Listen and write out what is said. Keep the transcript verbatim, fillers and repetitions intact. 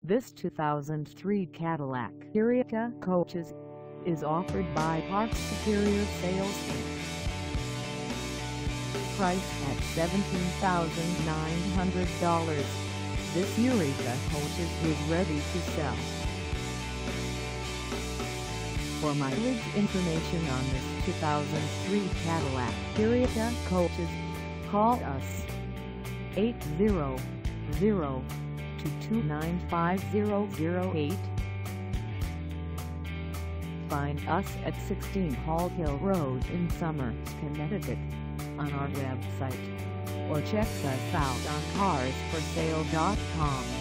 This two thousand three Cadillac Eureka Coaches is offered by Park Superior Sales Incorporated. Priced at seventeen thousand nine hundred dollars, this Eureka Coaches is ready to sell. For mileage information on this two thousand three Cadillac Eureka Coaches, call us eight zero zero, two two nine, five zero zero eight. Find us at sixteen Hall Hill Road in Somers, Connecticut, on our website, or check us out on cars for sale dot com.